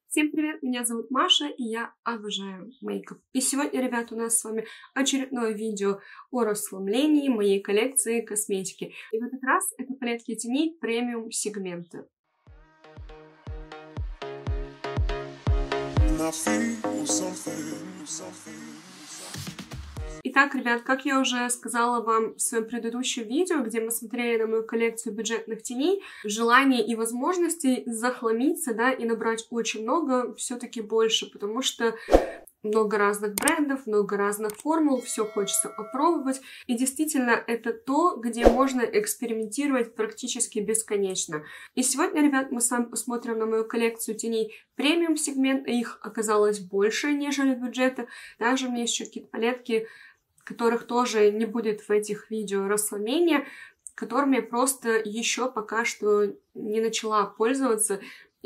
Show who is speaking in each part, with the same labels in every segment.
Speaker 1: Всем привет, меня зовут Маша, и я обожаю мейкап. И сегодня, ребят, у нас с вами очередное видео о расслаблении моей коллекции косметики. И в этот раз это палетки теней премиум сегмента. Итак, ребят, как я уже сказала вам в своем предыдущем видео, где мы смотрели на мою коллекцию бюджетных теней, желание и возможностей захламиться, да, и набрать очень много, все-таки больше, потому что много разных брендов, много разных формул, все хочется попробовать. И действительно, это то, где можно экспериментировать практически бесконечно. И сегодня, ребят, мы с вами посмотрим на мою коллекцию теней премиум сегмента. Их оказалось больше, нежели бюджета. Также у меня есть еще какие-то палетки, которых тоже не будет в этих видео расслабления, которыми я просто еще пока что не начала пользоваться.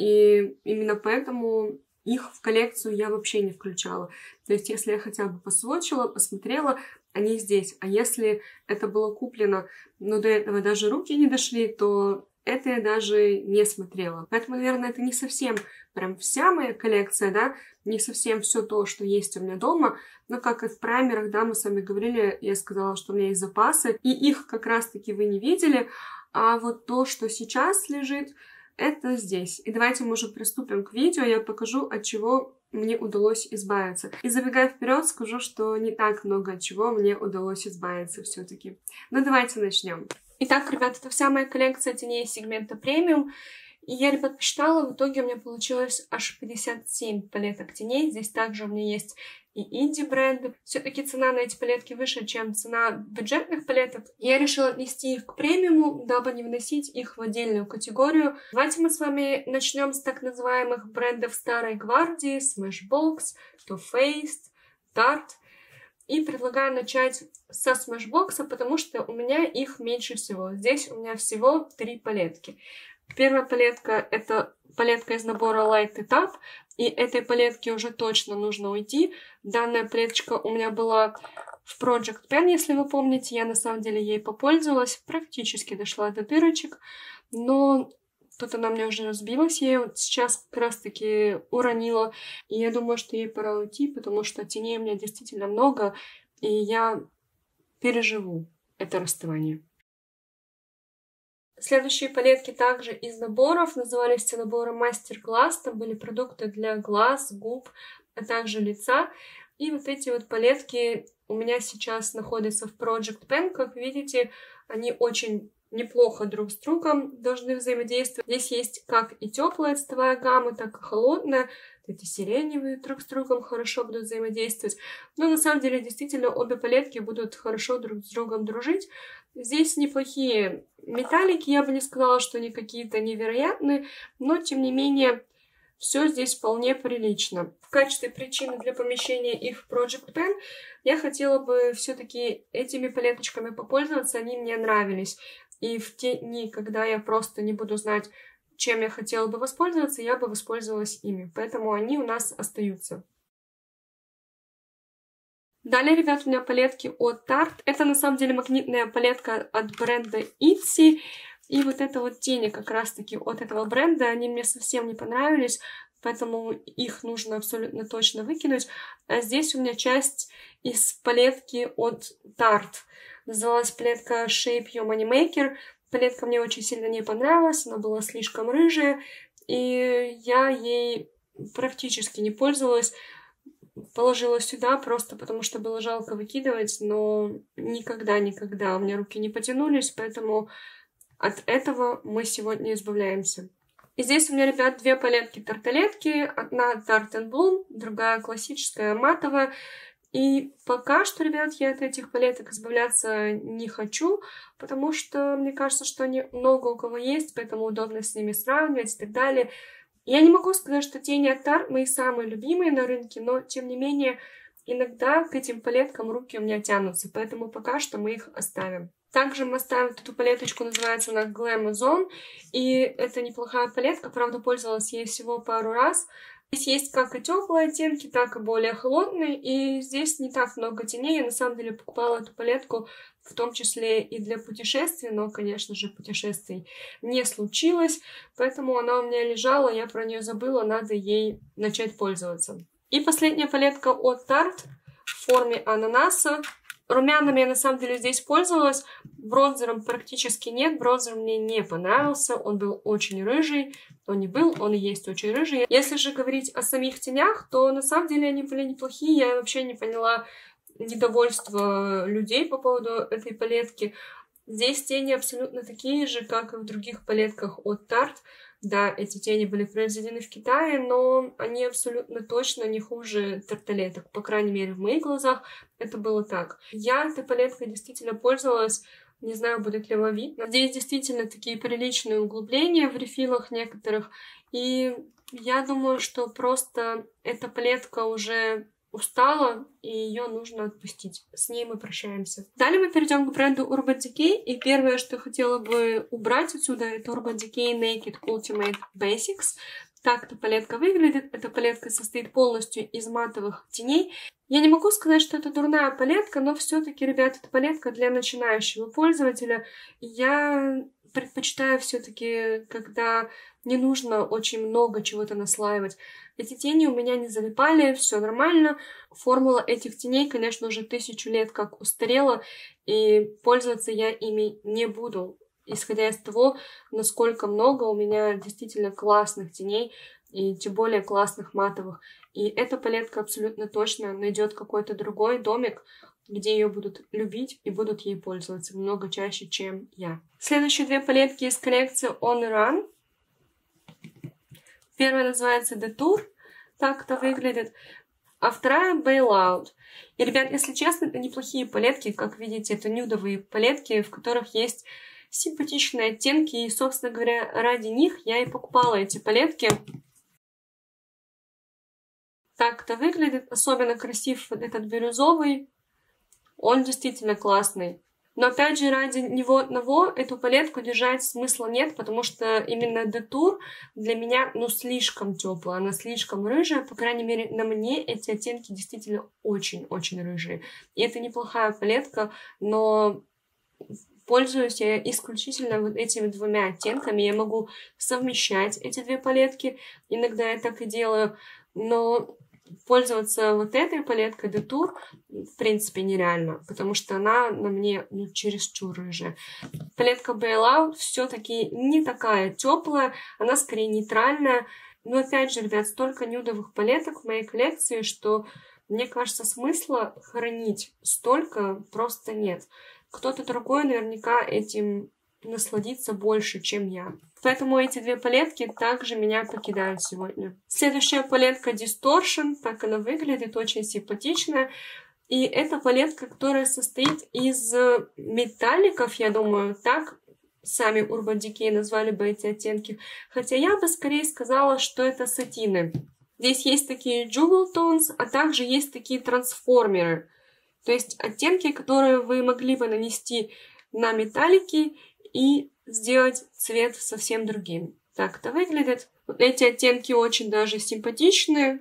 Speaker 1: И именно поэтому их в коллекцию я вообще не включала. То есть, если я хотя бы посвотчила, посмотрела, они здесь. А если это было куплено, но до этого даже руки не дошли, то это я даже не смотрела. Поэтому, наверное, это не совсем прям вся моя коллекция, да, не совсем все то, что есть у меня дома. Но как и в праймерах, да, мы с вами говорили, я сказала, что у меня есть запасы, и их как раз-таки вы не видели. А вот то, что сейчас лежит, это здесь. И давайте мы уже приступим к видео, я покажу, от чего мне удалось избавиться. И забегая вперед, скажу, что не так много от чего мне удалось избавиться все-таки. Но давайте начнем. Итак, ребята, это вся моя коллекция теней сегмента премиум. И я, ребят, посчитала, в итоге у меня получилось аж 57 палеток теней. Здесь также у меня есть и инди-бренды. Все-таки цена на эти палетки выше, чем цена бюджетных палеток. Я решила отнести их к премиуму, дабы не вносить их в отдельную категорию. Давайте мы с вами начнем с так называемых брендов Старой Гвардии, Smashbox, Too Faced, Tarte. И предлагаю начать со Smashbox, потому что у меня их меньше всего. Здесь у меня всего 3 палетки. Первая палетка — это палетка из набора Light It Up, и этой палетке уже точно нужно уйти. Данная палеточка у меня была в Project Pen, если вы помните, я на самом деле ей попользовалась, практически дошла до дырочек, но тут она у меня уже разбилась, я ее вот сейчас как раз-таки уронила, и я думаю, что ей пора уйти, потому что теней у меня действительно много, и я переживу это расставание. Следующие палетки также из наборов. Назывались все наборы Мастер-класс. Там были продукты для глаз, губ, а также лица. И вот эти вот палетки у меня сейчас находятся в Project Pen. Как видите, они очень неплохо друг с другом должны взаимодействовать. Здесь есть как и теплая цветовая гамма, так и холодная. Эти сиреневые друг с другом хорошо будут взаимодействовать. Но на самом деле действительно обе палетки будут хорошо друг с другом дружить. Здесь неплохие металлики, я бы не сказала, что они какие-то невероятные, но тем не менее все здесь вполне прилично. В качестве причины для помещения их в Project Pen я хотела бы все-таки этими палеточками попользоваться, они мне нравились. И в те дни, когда я просто не буду знать, чем я хотела бы воспользоваться, я бы воспользовалась ими. Поэтому они у нас остаются. Далее, ребят, у меня палетки от Tarte. Это на самом деле магнитная палетка от бренда Ipsy. И вот эта вот тени как раз-таки от этого бренда, они мне совсем не понравились, поэтому их нужно абсолютно точно выкинуть. А здесь у меня часть из палетки от Tarte. Называлась палетка Shape Your Moneymaker. Палетка мне очень сильно не понравилась, она была слишком рыжая, и я ей практически не пользовалась. Положила сюда просто потому, что было жалко выкидывать, но никогда у меня руки не потянулись, поэтому от этого мы сегодня избавляемся. И здесь у меня, ребят, 2 палетки-тарталетки. Одна Tarte Bloom, другая классическая матовая. И пока что, ребят, я от этих палеток избавляться не хочу, потому что мне кажется, что они много у кого есть, поэтому удобно с ними сравнивать и так далее. Я не могу сказать, что тени от Tarte мои самые любимые на рынке, но, тем не менее, иногда к этим палеткам руки у меня тянутся, поэтому пока что мы их оставим. Также мы оставим эту палеточку, называется она Glamazon, и это неплохая палетка, правда, пользовалась ей всего пару раз, Здесь есть как и теплые оттенки, так и более холодные, и здесь не так много теней. Я на самом деле покупала эту палетку в том числе и для путешествий, но, конечно же, путешествий не случилось, поэтому она у меня лежала, я про нее забыла, надо ей начать пользоваться. И последняя палетка от Tarte в форме ананаса. Румянами я на самом деле здесь пользовалась, бронзером практически нет, бронзер мне не понравился, он был очень рыжий, он не был, он и есть очень рыжий. Если же говорить о самих тенях, то на самом деле они были неплохие, я вообще не поняла недовольство людей по поводу этой палетки. Здесь тени абсолютно такие же, как и в других палетках от Tarte. Да, эти тени были произведены в Китае, но они абсолютно точно не хуже тарталеток. По крайней мере, в моих глазах это было так. Я этой палеткой действительно пользовалась. Не знаю, будет ли вам видно. Здесь действительно такие приличные углубления в рефилах некоторых. И я думаю, что просто эта палетка уже устала, и ее нужно отпустить. С ней мы прощаемся. Далее мы перейдем к бренду Urban Decay, и первое, что я хотела бы убрать отсюда, это Urban Decay Naked Ultimate Basics. Так эта палетка выглядит. Эта палетка состоит полностью из матовых теней. Я не могу сказать, что это дурная палетка, но все-таки, ребят, это палетка для начинающего пользователя. Я предпочитаю все-таки, когда не нужно очень много чего-то наслаивать. Эти тени у меня не залипали, все нормально. Формула этих теней, конечно, уже 1000 лет как устарела, и пользоваться я ими не буду, исходя из того, насколько много у меня действительно классных теней, и тем более классных матовых. И эта палетка абсолютно точно найдет какой-то другой домик, где ее будут любить и будут ей пользоваться много чаще, чем я. Следующие две палетки из коллекции On Run. Первая называется Detour, так это выглядит, а вторая Bailout. И, ребят, если честно, это неплохие палетки, как видите, это нюдовые палетки, в которых есть симпатичные оттенки, и, собственно говоря, ради них я и покупала эти палетки. Так это выглядит, особенно красив вот этот бирюзовый, он действительно классный. Но опять же, ради него одного эту палетку держать смысла нет, потому что именно Detour для меня, слишком теплая, она слишком рыжая, по крайней мере, на мне эти оттенки действительно очень-очень рыжие. И это неплохая палетка, но пользуюсь я исключительно вот этими двумя оттенками. Я могу совмещать эти две палетки, иногда я так и делаю, но пользоваться вот этой палеткой Detour в принципе нереально, потому что она на мне чересчур рыжая. Палетка Bailout все-таки не такая теплая, она скорее нейтральная. Но опять же, ребят, столько нюдовых палеток в моей коллекции, что мне кажется, смысла хранить столько просто нет. Кто-то другой наверняка этим насладиться больше, чем я. Поэтому эти две палетки также меня покидают сегодня. Следующая палетка Distortion, так она выглядит, очень симпатичная. И это палетка, которая состоит из металликов, я думаю, так сами Urban Decay назвали бы эти оттенки. Хотя я бы скорее сказала, что это сатины. Здесь есть такие Jewel Tones, а также есть такие трансформеры. То есть оттенки, которые вы могли бы нанести на металлики и сделать цвет совсем другим. Так это выглядит. Вот эти оттенки очень даже симпатичные.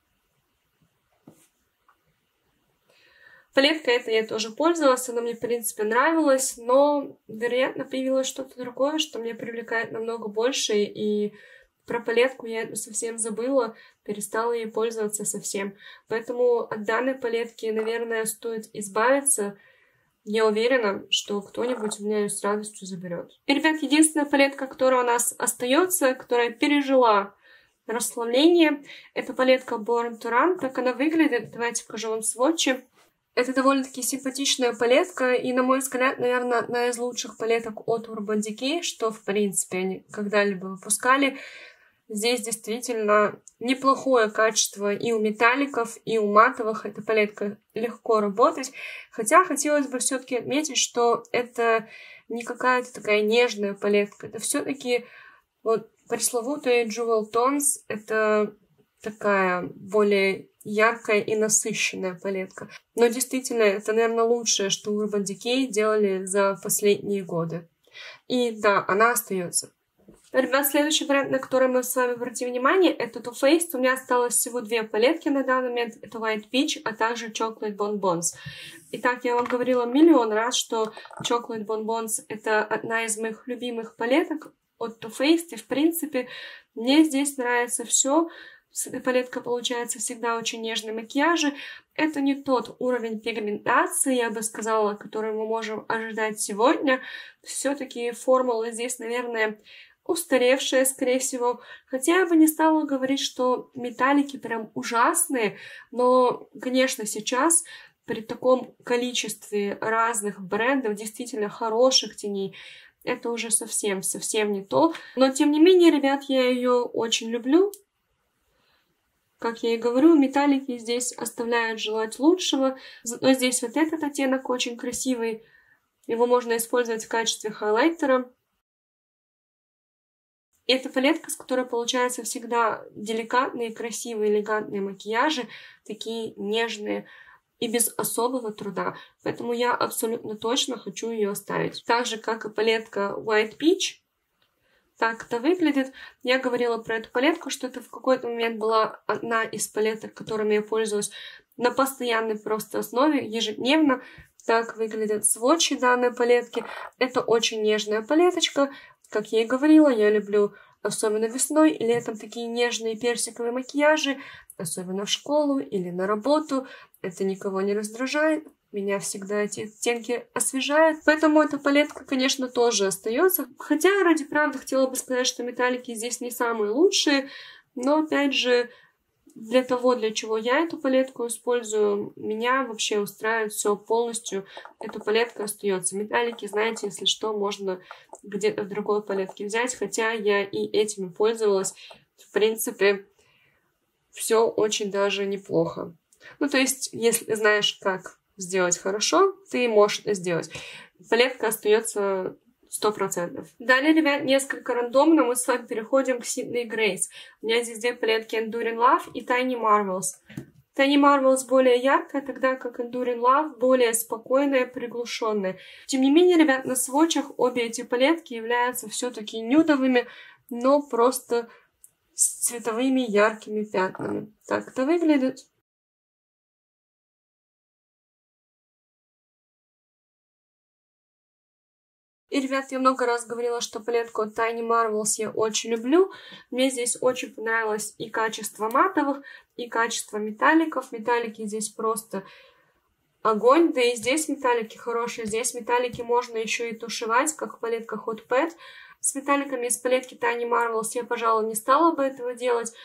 Speaker 1: Палетка эта я тоже пользовалась, она мне в принципе нравилась, но, вероятно, появилось что-то другое, что меня привлекает намного больше, и про палетку я совсем забыла, перестала ей пользоваться совсем. Поэтому от данной палетки, наверное, стоит избавиться. Я уверена, что кто-нибудь у меня ее с радостью заберет. И, ребят, единственная палетка, которая у нас остается, которая пережила расслабление, это палетка Born to Run. Так она выглядит. Давайте покажу вам сводчи. Это довольно-таки симпатичная палетка, и, на мой взгляд, наверное, одна из лучших палеток от Urban Decay, что, в принципе, они когда-либо выпускали. Здесь действительно неплохое качество и у металликов, и у матовых. Эта палетка легко работать. Хотя хотелось бы все-таки отметить, что это не какая-то такая нежная палетка. Это все-таки вот пресловутые Jewel Tones. Это такая более яркая и насыщенная палетка. Но действительно, это, наверное, лучшее, что Urban Decay делали за последние годы. И да, она остается. Ребят, следующий бренд, на который мы с вами обратим внимание, это Too Faced. У меня осталось всего 2 палетки на данный момент. Это White Peach, а также Chocolate Bonbons. Итак, я вам говорила миллион раз, что Chocolate Bonbons это одна из моих любимых палеток от Too Faced. И, в принципе, мне здесь нравится все. Палетка получается всегда очень нежные макияжи. Это не тот уровень пигментации, я бы сказала, который мы можем ожидать сегодня. Все-таки формула здесь, наверное, устаревшая, скорее всего. Хотя я бы не стала говорить, что металлики прям ужасные. Но, конечно, сейчас при таком количестве разных брендов, действительно хороших теней, это уже совсем не то. Но, тем не менее, ребят, я ее очень люблю. Как я и говорю, металлики здесь оставляют желать лучшего. Зато здесь вот этот оттенок очень красивый. Его можно использовать в качестве хайлайтера. И это палетка, с которой получаются всегда деликатные, красивые, элегантные макияжи. Такие нежные и без особого труда. Поэтому я абсолютно точно хочу ее оставить. Так же, как и палетка White Peach. Так это выглядит. Я говорила про эту палетку, что это в какой-то момент была одна из палеток, которыми я пользовалась на постоянной просто основе, ежедневно. Так выглядят сводчи данной палетки. Это очень нежная палеточка. Как я и говорила, я люблю особенно весной и летом такие нежные персиковые макияжи, особенно в школу или на работу. Это никого не раздражает. Меня всегда эти оттенки освежают. Поэтому эта палетка, конечно, тоже остается. Хотя, ради правды, хотела бы сказать, что металлики здесь не самые лучшие. Но, опять же, для того, для чего я эту палетку использую, меня вообще устраивает все полностью. Эта палетка остается. Металлики, знаете, если что, можно где-то в другой палетке взять. Хотя я и этими пользовалась. В принципе, все очень даже неплохо. Ну, то есть, если знаешь, как сделать хорошо, ты можешь это сделать. Палетка остается 100%. Далее, ребят, несколько рандомно мы с вами переходим к Sydney Grace. У меня здесь 2 палетки Enduring Love и Tiny Marvels. Tiny Marvels более яркая, тогда как Enduring Love более спокойная, приглушенная. Тем не менее, ребят, на сводчах обе эти палетки являются все-таки нюдовыми, но просто с цветовыми яркими пятнами. Так это выглядит. И, ребят, я много раз говорила, что палетку от Tiny Marvels я очень люблю. Мне здесь очень понравилось и качество матовых, и качество металликов. Металлики здесь просто огонь. Да и здесь металлики хорошие. Здесь металлики можно еще и тушевать, как палетка Hot Pet. С металликами из палетки Tiny Marvels я, пожалуй, не стала бы этого делать.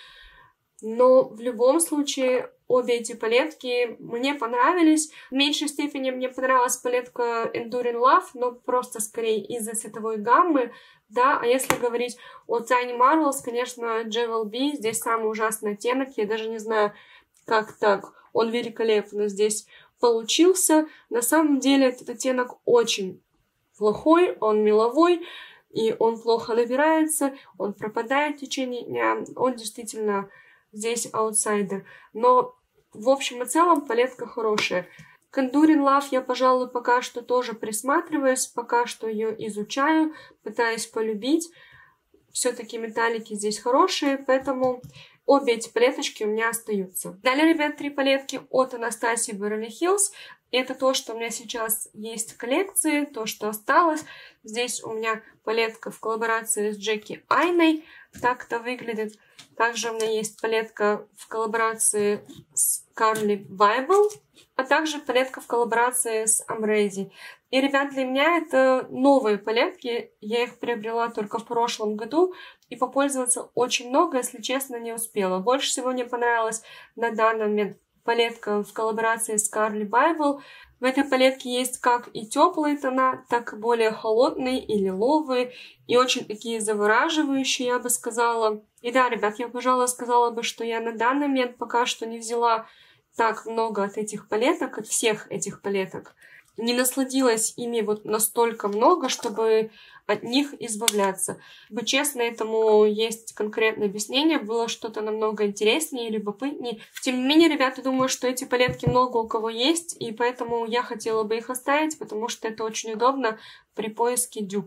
Speaker 1: Но в любом случае обе эти палетки мне понравились. В меньшей степени мне понравилась палетка Enduring Love, но просто скорее из-за цветовой гаммы. Да, а если говорить о Tiny Marvels, конечно, Jewel B здесь самый ужасный оттенок. Я даже не знаю, как так. Он великолепно здесь получился. На самом деле этот оттенок очень плохой, он меловой, и он плохо набирается, он пропадает в течение дня. Он действительно здесь аутсайдер. Но в общем и целом палетка хорошая. К Enduring Love я, пожалуй, пока что тоже присматриваюсь, пока что ее изучаю, пытаюсь полюбить. Все-таки металлики здесь хорошие, поэтому обе эти палеточки у меня остаются. Далее, ребят, 3 палетки от Anastasia Beverly Hills. Это то, что у меня сейчас есть в коллекции, то, что осталось. Здесь у меня палетка в коллаборации с Джеки Айной. Так это выглядит. Также у меня есть палетка в коллаборации с Carly Bible, а также палетка в коллаборации с Amrezy. И, ребят, для меня это новые палетки. Я их приобрела только в прошлом году. И попользоваться очень много, если честно, не успела. Больше всего мне понравилась на данный момент палетка в коллаборации с Carly Bible. В этой палетке есть как и теплые тона, так и более холодные и лиловые, и очень такие завораживающие, я бы сказала. И да, ребят, я, пожалуй, сказала бы, что я на данный момент пока что не взяла так много от этих палеток, от всех этих палеток. Не насладилась ими вот настолько много, чтобы от них избавляться. Быть честно, этому есть конкретное объяснение. Было что-то намного интереснее и любопытнее. Тем не менее, ребята, думаю, что эти палетки много у кого есть, и поэтому я хотела бы их оставить, потому что это очень удобно при поиске дюпов.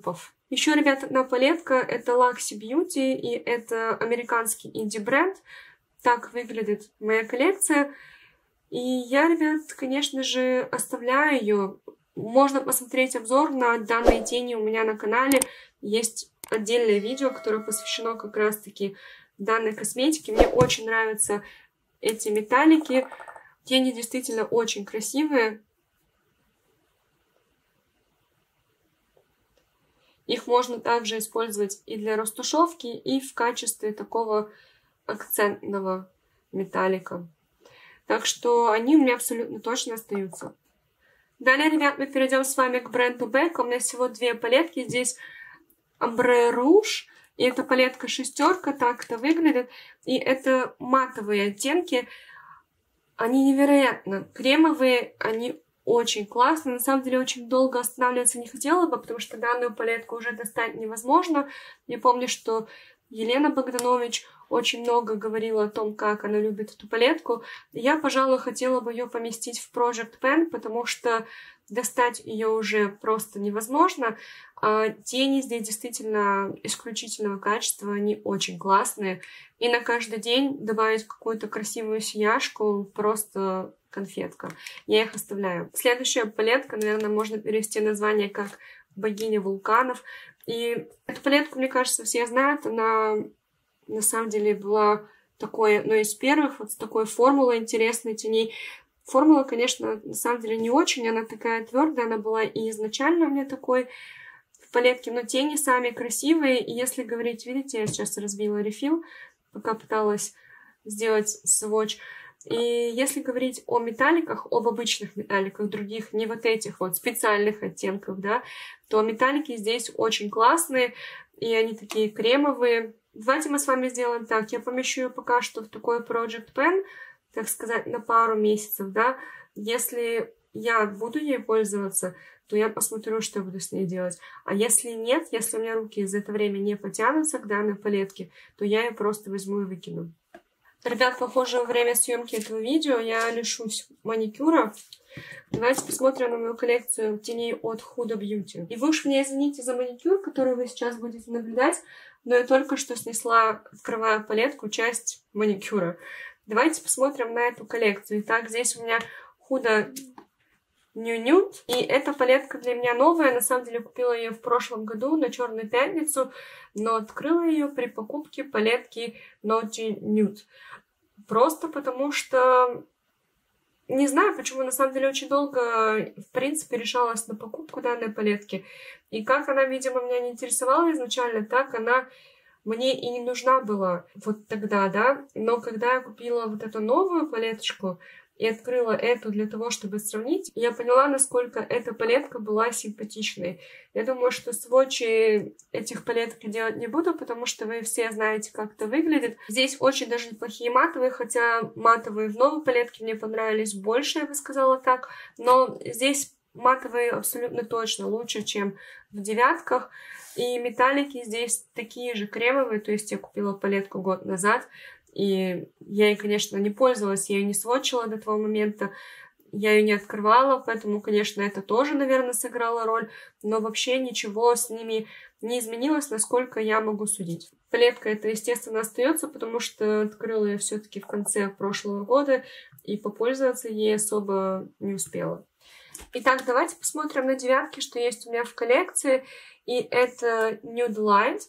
Speaker 1: Еще, ребят, одна палетка, это Luxy Beauty, и это американский инди-бренд. Так выглядит моя коллекция. И я, ребят, конечно же, оставляю ее. Можно посмотреть обзор на данные тени у меня на канале. Есть отдельное видео, которое посвящено как раз-таки данной косметике. Мне очень нравятся эти металлики. Тени действительно очень красивые. Их можно также использовать и для растушевки, и в качестве такого акцентного металлика. Так что они у меня абсолютно точно остаются. Далее, ребят, мы перейдем с вами к бренду Becca. У меня всего две палетки. Здесь Ombre Rouge. И эта палетка шестерка. Так это выглядит. И это матовые оттенки. Они невероятно кремовые. Они очень классные. На самом деле, очень долго останавливаться не хотела бы, потому что данную палетку уже достать невозможно. Я помню, что Елена Богданович очень много говорила о том, как она любит эту палетку. Я, пожалуй, хотела бы ее поместить в Project Pen, потому что достать ее уже просто невозможно. А тени здесь действительно исключительного качества, они очень классные. И на каждый день добавить какую-то красивую сияшку просто конфетка. Я их оставляю. Следующая палетка, наверное, можно перевести название как «Богиня вулканов». И эту палетку, мне кажется, все знают. Она на самом деле была такой, одной из первых, вот с такой формулой интересной теней. Формула, конечно, на самом деле не очень, она такая твердая, она была и изначально у меня такой в палетке, но тени сами красивые. И если говорить, видите, я сейчас разбила рефил, пока пыталась сделать сводч. И если говорить о металликах, об обычных металликах, других, не вот этих вот специальных оттенков, да, то металлики здесь очень классные, и они такие кремовые. Давайте мы с вами сделаем так. Я помещу ее пока что в такой Project Pen, так сказать, на пару месяцев, да. Если я буду ей пользоваться, то я посмотрю, что я буду с ней делать. А если нет, если у меня руки за это время не потянутся к данной палетке, то я ее просто возьму и выкину. Ребят, похоже, во время съемки этого видео я лишусь маникюра. Давайте посмотрим на мою коллекцию теней от Huda Beauty. И вы уж меня извините за маникюр, который вы сейчас будете наблюдать, но я только что снесла, открывая палетку, часть маникюра. Давайте посмотрим на эту коллекцию. Итак, здесь у меня Huda New Nude. И эта палетка для меня новая. На самом деле, купила ее в прошлом году на Черную пятницу, но открыла ее при покупке палетки Naughty Nude. Просто потому что... Не знаю, почему, на самом деле, очень долго, в принципе, решалась на покупку данной палетки. И как она, видимо, меня не интересовала изначально, так она мне и не нужна была вот тогда, да. Но когда я купила вот эту новую палеточку и открыла эту для того, чтобы сравнить, я поняла, насколько эта палетка была симпатичной. Я думаю, что сводчи этих палеток делать не буду, потому что вы все знаете, как это выглядит. Здесь очень даже неплохие матовые, хотя матовые в новой палетке мне понравились больше, я бы сказала так. Но здесь матовые абсолютно точно лучше, чем в девятках. И металлики здесь такие же кремовые, то есть я купила палетку год назад, и я ей, конечно, не пользовалась, я ее не сводчила до того момента, я ее не открывала, поэтому, конечно, это тоже, наверное, сыграло роль, но вообще ничего с ними не изменилось, насколько я могу судить. Палетка эта, естественно, остается, потому что открыла я все-таки в конце прошлого года, и попользоваться ей особо не успела. Итак, давайте посмотрим на девятки, что есть у меня в коллекции. И это Nude Light,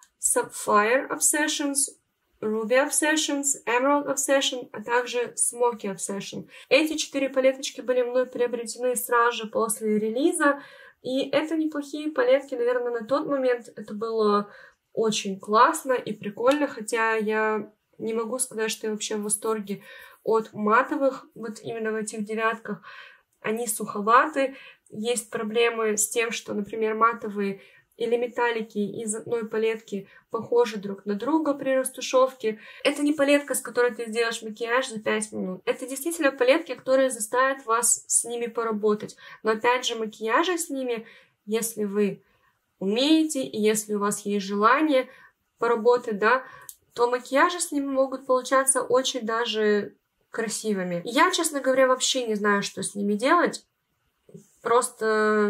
Speaker 1: Sapphire Obsessions, Ruby Obsessions, Emerald Obsession, а также Smoky Obsession. Эти 4 палеточки были мной приобретены сразу же после релиза. И это неплохие палетки, наверное, на тот момент это было очень классно и прикольно, хотя я не могу сказать, что я вообще в восторге от матовых, вот именно в этих девятках. Они суховаты, есть проблемы с тем, что, например, матовые или металлики из одной палетки похожи друг на друга при растушевке. Это не палетка, с которой ты сделаешь макияж за 5 минут. Это действительно палетки, которые заставят вас с ними поработать. Но опять же, макияжи с ними, если вы умеете и если у вас есть желание поработать, да, то макияжи с ними могут получаться очень даже красивыми. Я, честно говоря, вообще не знаю, что с ними делать. Просто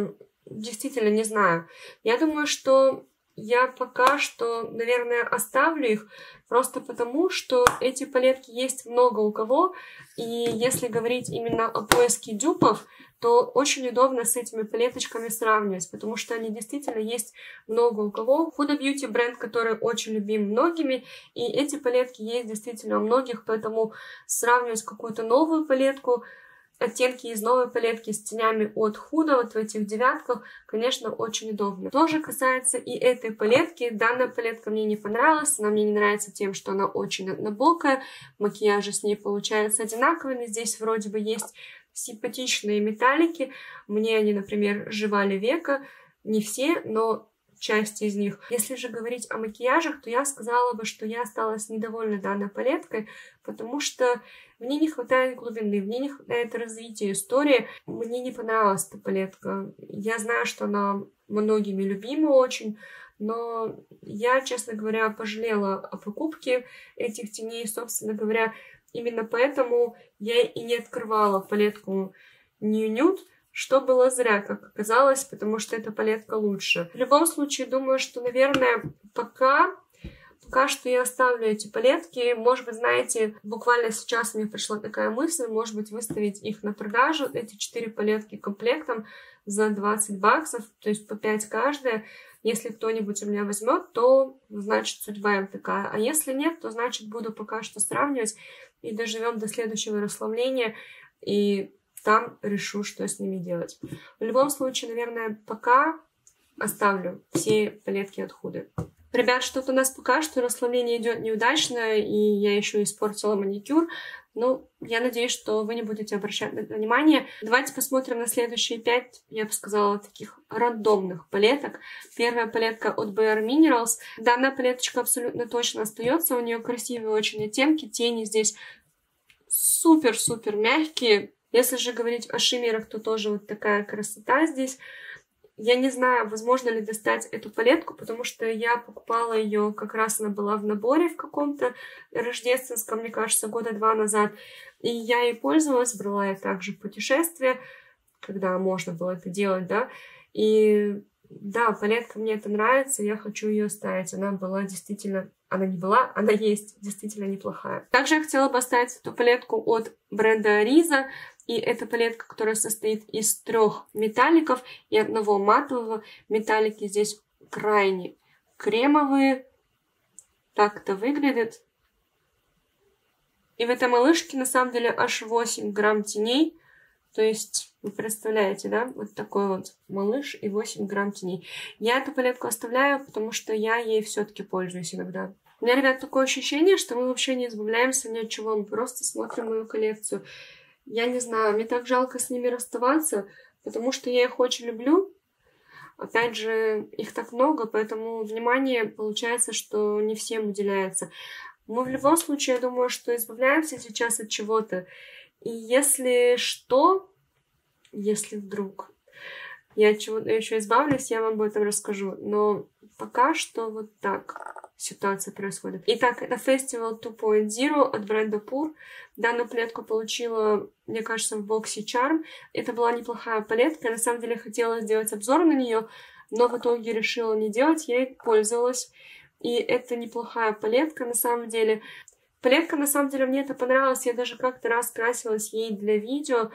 Speaker 1: действительно не знаю. Я думаю, что я пока что, наверное, оставлю их просто потому, что эти палетки есть много у кого, и если говорить именно о поиске дюпов, то очень удобно с этими палеточками сравнивать, потому что они действительно есть много у кого. Huda Beauty бренд, который очень любим многими, и эти палетки есть действительно у многих, поэтому сравнивать какую-то новую палетку, оттенки из новой палетки с тенями от Huda, вот в этих девятках, конечно, очень удобно. То же касается и этой палетки. Данная палетка мне не понравилась, она мне не нравится тем, что она очень однобокая, макияжи с ней получаются одинаковыми, здесь вроде бы есть симпатичные металлики, мне они, например, жевали века, не все, но часть из них. Если же говорить о макияжах, то я сказала бы, что я осталась недовольна данной палеткой, потому что мне не хватает глубины, мне не хватает развития истории. Мне не понравилась эта палетка. Я знаю, что она многими любима очень, но я, честно говоря, пожалела о покупке этих теней. Собственно говоря, именно поэтому я и не открывала палетку New Nude, что было зря, как оказалось, потому что эта палетка лучше. В любом случае, думаю, что, наверное, пока что я оставлю эти палетки. Может быть, знаете, буквально сейчас мне пришла такая мысль, может быть, выставить их на продажу, эти 4 палетки комплектом за 20 баксов, то есть по 5 каждая. Если кто-нибудь у меня возьмет, то, значит, судьба им такая. А если нет, то, значит, буду пока что сравнивать и доживем до следующего расслабления, и там решу, что с ними делать. В любом случае, наверное, пока оставлю все палетки от Huda. Ребят, что-то у нас пока что расслабление идет неудачно, и я еще испортила маникюр. Ну, я надеюсь, что вы не будете обращать на это внимание. Давайте посмотрим на следующие 5, я бы сказала, таких рандомных палеток. Первая палетка от Bare Minerals. Данная палеточка абсолютно точно остается. У нее красивые очень оттенки. Тени здесь супер-супер мягкие. Если же говорить о шиммерах, то тоже вот такая красота здесь. Я не знаю, возможно ли достать эту палетку, потому что я покупала ее, как раз она была в наборе в каком-то рождественском, мне кажется, 2 года назад. И я ей пользовалась, брала я также в путешествие, когда можно было это делать, да. И да, палетка мне это нравится, я хочу ее оставить. Она была действительно... Она не была, она есть действительно неплохая. Также я хотела бы оставить эту палетку от бренда Ariza. И это палетка, которая состоит из 3 металликов и 1 матового. Металлики здесь крайне кремовые. Так это выглядит. И в этой малышке на самом деле аж 8 грамм теней. То есть, вы представляете, да? Вот такой вот малыш и 8 грамм теней. Я эту палетку оставляю, потому что я ей все-таки пользуюсь иногда. У меня, ребят, такое ощущение, что мы вообще не избавляемся ни от чего. Мы просто смотрим мою коллекцию. Я не знаю, мне так жалко с ними расставаться, потому что я их очень люблю. Опять же, их так много, поэтому внимание получается, что не всем уделяется. Мы в любом случае, я думаю, что избавляемся сейчас от чего-то. И если что, если вдруг я от чего-то еще избавлюсь, я вам об этом расскажу. Но пока что вот так ситуация происходит. Итак, это Festival 2.0 от бренда Pur. Данную палетку получила, мне кажется, в боксе Charm. Это была неплохая палетка. Я на самом деле хотела сделать обзор на нее, но в итоге решила не делать. Я ей пользовалась. И это неплохая палетка на самом деле. Палетка, на самом деле, мне это понравилось. Я даже как-то раз красилась ей для видео.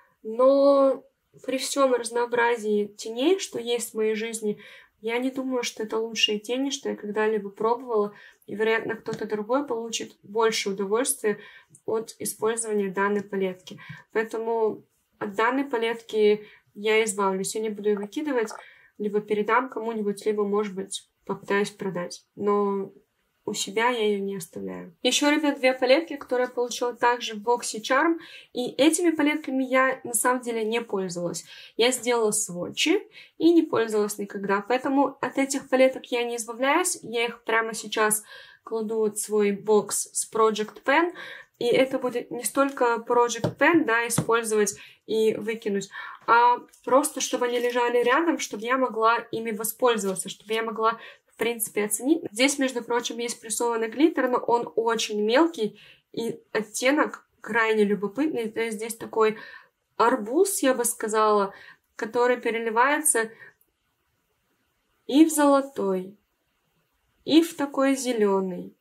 Speaker 1: Но при всем разнообразии теней, что есть в моей жизни, я не думаю, что это лучшие тени, что я когда-либо пробовала. И, вероятно, кто-то другой получит больше удовольствия от использования данной палетки. Поэтому от данной палетки я избавлюсь. Я не буду ее выкидывать. Либо передам кому-нибудь, либо, может быть, попытаюсь продать. Но у себя я ее не оставляю. Еще, ребят, 2 палетки, которые я получила также в боксе Charm. И этими палетками я на самом деле не пользовалась. Я сделала сводчи и не пользовалась никогда. Поэтому от этих палеток я не избавляюсь. Я их прямо сейчас кладу в свой бокс с Project Pen. И это будет не столько Project Pen, да, использовать и выкинуть, а просто, чтобы они лежали рядом, чтобы я могла ими воспользоваться, чтобы я могла в принципе оценить. Здесь, между прочим, есть прессованный глиттер, но он очень мелкий, и оттенок крайне любопытный. То есть здесь такой арбуз, я бы сказала, который переливается и в золотой, и в такой зеленый,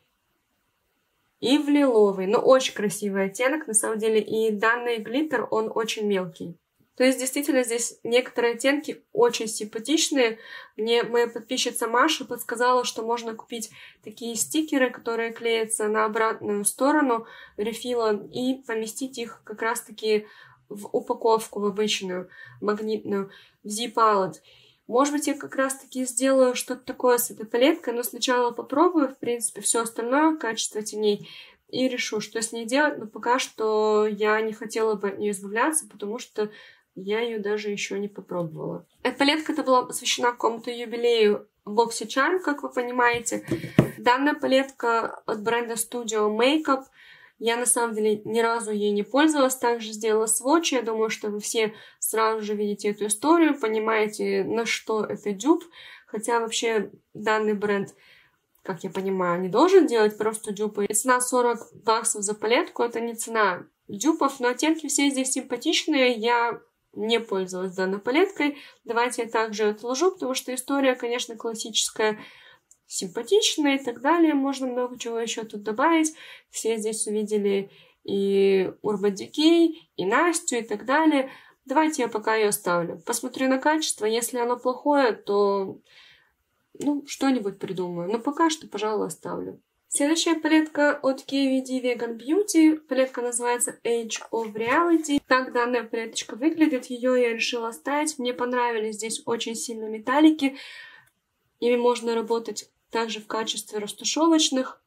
Speaker 1: и в лиловый. Но очень красивый оттенок, на самом деле. И данный глиттер, он очень мелкий. То есть, действительно, здесь некоторые оттенки очень симпатичные. Мне моя подписчица Маша подсказала, что можно купить такие стикеры, которые клеятся на обратную сторону рефила, и поместить их как раз-таки в упаковку, в обычную, магнитную, в Z-Palette. Может быть, я как раз-таки сделаю что-то такое с этой палеткой, но сначала попробую, в принципе, все остальное, качество теней, и решу, что с ней делать. Но пока что я не хотела бы от нее избавляться, потому что я ее даже еще не попробовала. Эта палетка была посвящена какому-то юбилею BoxyCharm, как вы понимаете. Данная палетка от бренда Studio Makeup. Я, на самом деле, ни разу ей не пользовалась. Также сделала свотч. Я думаю, что вы все сразу же видите эту историю, понимаете, на что это дюб. Хотя, вообще, данный бренд, как я понимаю, не должен делать просто дюбы. И цена $40 за палетку — это не цена дюбов, но оттенки все здесь симпатичные. Я не пользовалась данной палеткой. Давайте я также отложу, потому что история, конечно, классическая, симпатичная и так далее. Можно много чего еще тут добавить. Все здесь увидели и Urban Decay, и Настю, и так далее. Давайте я пока ее оставлю. Посмотрю на качество. Если оно плохое, то что-нибудь придумаю. Но пока что, пожалуй, оставлю. Следующая палетка от KVD Vegan Beauty. Палетка называется Age of Reality. Так данная палеточка выглядит. Ее я решила оставить. Мне понравились здесь очень сильно металлики. Ими можно работать также в качестве растушевочных.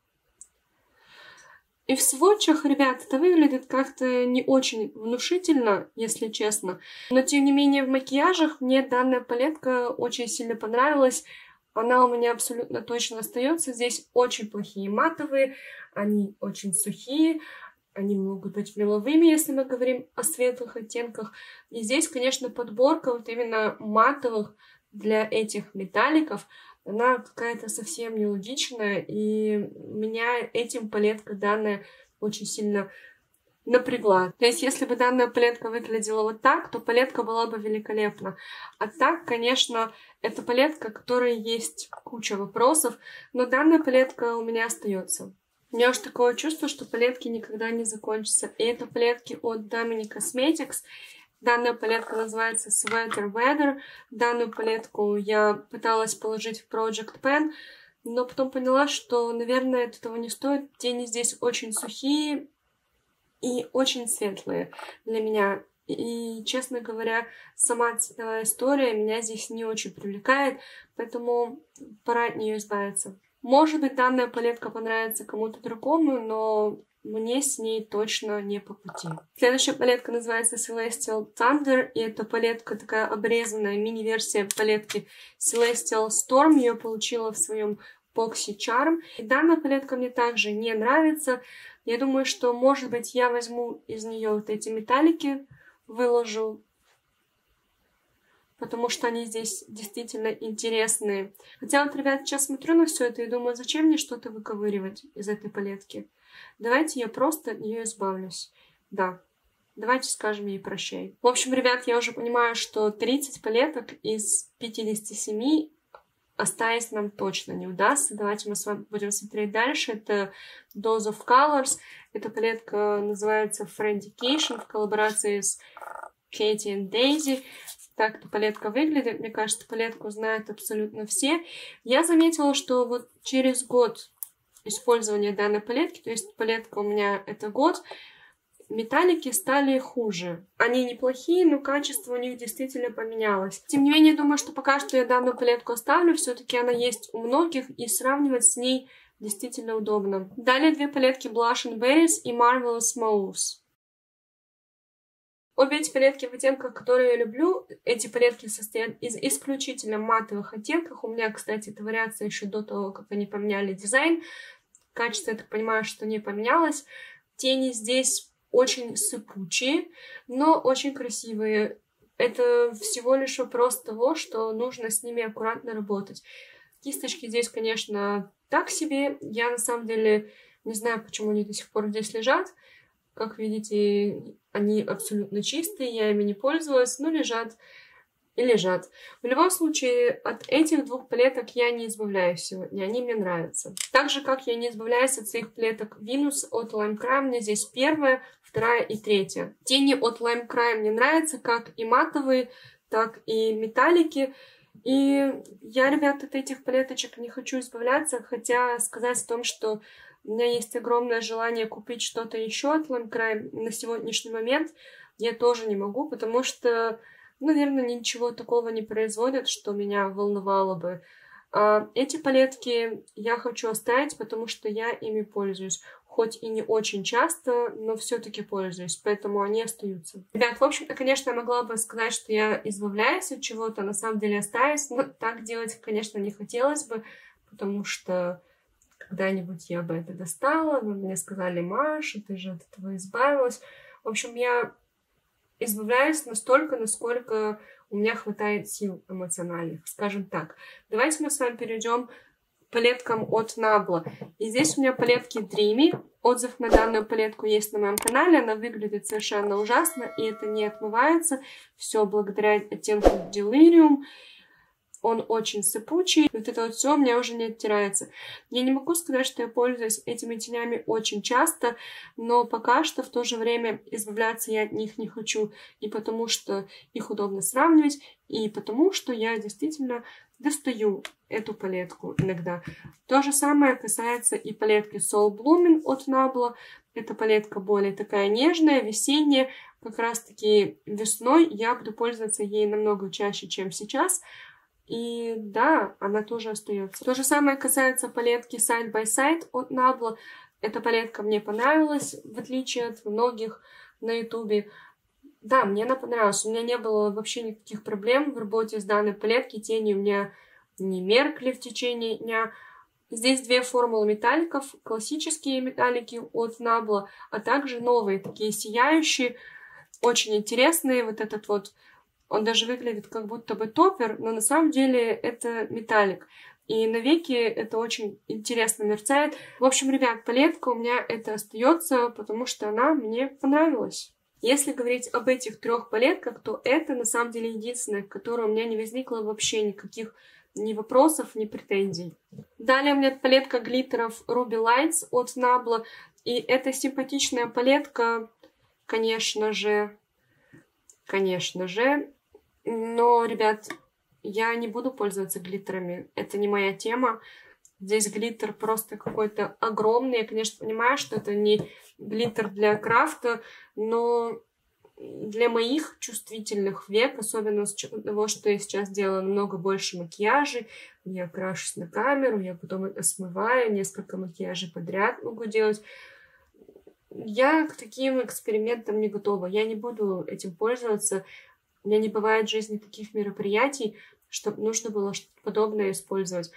Speaker 1: И в сводчах, ребят, это выглядит как-то не очень внушительно, если честно. Но, тем не менее, в макияжах мне данная палетка очень сильно понравилась. Она у меня абсолютно точно остается. Здесь очень плохие матовые, они очень сухие, они могут быть меловыми, если мы говорим о светлых оттенках. И здесь, конечно, подборка вот именно матовых для этих металликов, она какая-то совсем нелогичная, и меня этим палетка данная очень сильно напрягла. То есть, если бы данная палетка выглядела вот так, то палетка была бы великолепна. А так, конечно, это палетка, к которой есть куча вопросов, но данная палетка у меня остается. У меня уже такое чувство, что палетки никогда не закончатся. И это палетки от Dominic Cosmetics. Данная палетка называется Sweater Weather. Данную палетку я пыталась положить в Project Pan, но потом поняла, что, наверное, это того не стоит. Тени здесь очень сухие и очень светлые для меня. И, честно говоря, сама цветовая история меня здесь не очень привлекает, поэтому пора от нее избавиться. Может быть, данная палетка понравится кому-то другому, но мне с ней точно не по пути. Следующая палетка называется Celestial Thunder, и это палетка такая обрезанная, мини-версия палетки Celestial Storm. Ее получила в своем BoxyCharm. И данная палетка мне также не нравится. Я думаю, что, может быть, я возьму из нее вот эти металлики, выложу, потому что они здесь действительно интересные. Хотя вот, ребят, сейчас смотрю на все это и думаю, зачем мне что-то выковыривать из этой палетки? Давайте я просто от нее избавлюсь. Да, давайте скажем ей прощай. В общем, ребят, я уже понимаю, что 30 палеток из 57 оставить нам точно не удастся. Давайте мы с вами будем смотреть дальше. Это Dose of Colors. Эта палетка называется Friendication в коллаборации с Katie and Daisy. Так эта палетка выглядит. Мне кажется, палетку знают абсолютно все. Я заметила, что вот через год использования данной палетки, то есть палетка у меня это год, металлики стали хуже. Они неплохие, но качество у них действительно поменялось. Тем не менее, думаю, что пока что я данную палетку оставлю. Все-таки она есть у многих, и сравнивать с ней действительно удобно. Далее две палетки Blush and Berries и Marvelous Mauve. Обе эти палетки в оттенках, которые я люблю. Эти палетки состоят из исключительно матовых оттенков. У меня, кстати, эта вариация еще до того, как они поменяли дизайн. Качество, я так понимаю, что не поменялось. Тени здесь очень сыпучие, но очень красивые. Это всего лишь вопрос того, что нужно с ними аккуратно работать. Кисточки здесь, конечно, так себе. Я на самом деле не знаю, почему они до сих пор здесь лежат. Как видите, они абсолютно чистые, я ими не пользовалась, но лежат и лежат. В любом случае, от этих двух палеток я не избавляюсь сегодня, они мне нравятся. Так же, как я не избавляюсь от своих палеток Venus от Lime Crime, у меня здесь первая, вторая и третья. Тени от Lime Crime мне нравятся, как и матовые, так и металлики. И я, ребят, от этих палеточек не хочу избавляться, хотя сказать о том, что у меня есть огромное желание купить что-то еще от Lime Crime на сегодняшний момент, я тоже не могу, потому что, наверное, ничего такого не производят, что меня волновало бы. Эти палетки я хочу оставить, потому что я ими пользуюсь. Хоть и не очень часто, но все-таки пользуюсь, поэтому они остаются. Ребят, в общем-то, конечно, я могла бы сказать, что я избавляюсь от чего-то, на самом деле остаюсь, но так делать, конечно, не хотелось бы, потому что когда-нибудь я бы это достала, вы мне сказали: Маша, ты же от этого избавилась. В общем, я избавляюсь настолько, насколько у меня хватает сил эмоциональных, скажем так. Давайте мы с вами перейдем к палеткам от Nabla. И здесь у меня палетки Dreamy. Отзыв на данную палетку есть на моем канале. Она выглядит совершенно ужасно, и это не отмывается. Все благодаря оттенку Delirium. Он очень сыпучий. Вот это вот все у меня уже не оттирается. Я не могу сказать, что я пользуюсь этими тенями очень часто, но пока что в то же время избавляться я от них не хочу. И потому что их удобно сравнивать, и потому что я действительно достаю эту палетку иногда. То же самое касается и палетки Soul Blooming от Nabla. Эта палетка более такая нежная, весенняя. Как раз таки весной я буду пользоваться ей намного чаще, чем сейчас. И да, она тоже остается. То же самое касается палетки Side by Side от Nabla. Эта палетка мне понравилась, в отличие от многих на ютубе. Да, мне она понравилась. У меня не было вообще никаких проблем в работе с данной палеткой. Тени у меня не меркли в течение дня. Здесь две формулы металликов. Классические металлики от Nabla, а также новые, такие сияющие, очень интересные. Вот этот вот, он даже выглядит как будто бы топпер, но на самом деле это металлик. И навеки это очень интересно мерцает. В общем, ребят, палетка у меня это остается, потому что она мне понравилась. Если говорить об этих трех палетках, то это на самом деле единственная, к которой у меня не возникло вообще никаких ни вопросов, ни претензий. Далее у меня палетка глиттеров Ruby Lights от Nabla. И эта симпатичная палетка, конечно же. Но, ребят, я не буду пользоваться глиттерами. Это не моя тема. Здесь глиттер просто какой-то огромный. Я, конечно, понимаю, что это не глиттер для крафта, но для моих чувствительных век, особенно с учетом того, что я сейчас делаю намного больше макияжей, я крашусь на камеру, я потом это смываю, несколько макияжей подряд могу делать. Я к таким экспериментам не готова. Я не буду этим пользоваться. У меня не бывает в жизни таких мероприятий, чтобы нужно было что-то подобное использовать.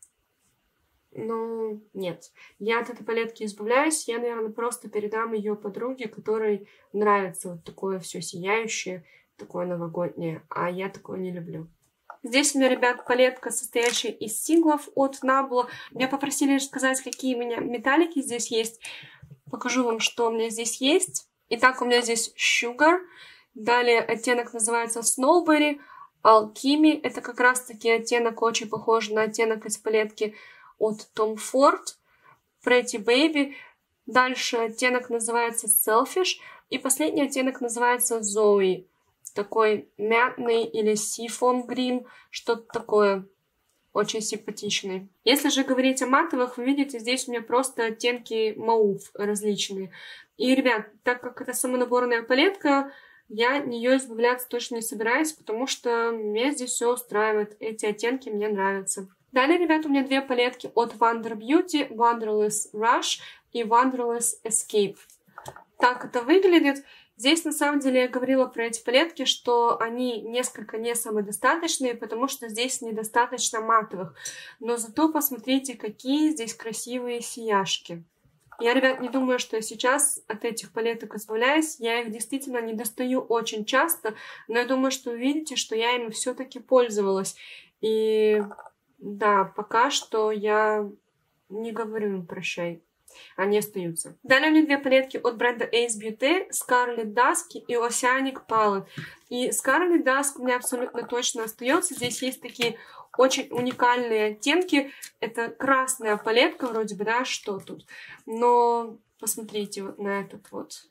Speaker 1: Но нет. Я от этой палетки избавляюсь. Я, наверное, просто передам ее подруге, которой нравится вот такое все сияющее, такое новогоднее. А я такое не люблю. Здесь у меня, ребят, палетка, состоящая из синглов от Nabla. Меня попросили сказать, какие у меня металлики здесь есть. Покажу вам, что у меня здесь есть. Итак, у меня здесь Sugar. Далее оттенок называется Snowberry. Alchemy. Это как раз-таки оттенок очень похож на оттенок из палетки от Tom Ford. Pretty Baby. Дальше оттенок называется Selfish. И последний оттенок называется Zoe. Такой мятный или Seafoam Green. Что-то такое. Очень симпатичный. Если же говорить о матовых, вы видите, здесь у меня просто оттенки маув различные. И, ребят, так как это самонаборная палетка, я от нее избавляться точно не собираюсь, потому что меня здесь все устраивает. Эти оттенки мне нравятся. Далее, ребят, у меня две палетки от Wander Beauty, Wanderlust Rush и Wanderlust Escape. Так это выглядит. Здесь, на самом деле, я говорила про эти палетки, что они несколько не самодостаточные, потому что здесь недостаточно матовых. Но зато посмотрите, какие здесь красивые сияшки. Я, ребят, не думаю, что я сейчас от этих палеток избавляюсь. Я их действительно не достаю очень часто, но я думаю, что вы видите, что я ими все-таки пользовалась. И да, пока что я не говорю им прощай. они остаются. Далее у меня две палетки от бренда Ace Beauty, Scarlet Dusk и Oceanic Palette. И Scarlet Dusk у меня абсолютно точно остается. Здесь есть такие очень уникальные оттенки. Это красная палетка вроде бы, да, что тут? Но посмотрите вот на этот вот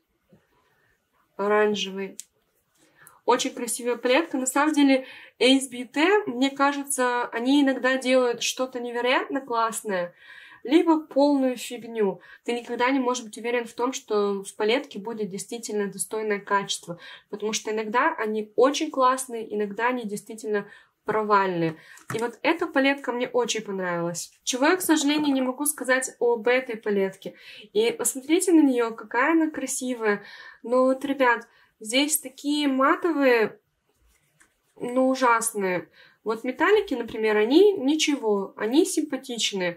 Speaker 1: оранжевый. Очень красивая палетка. На самом деле Ace Beauty, мне кажется, они иногда делают что-то невероятно классное, либо полную фигню. Ты никогда не можешь быть уверен в том, что в палетке будет действительно достойное качество, потому что иногда они очень классные, иногда они действительно провальные. И вот эта палетка мне очень понравилась. Чего я, к сожалению, не могу сказать об этой палетке. И посмотрите на нее, какая она красивая. Но вот, ребят, здесь такие матовые, ну, ужасные. Вот металлики, например, они ничего, они симпатичные.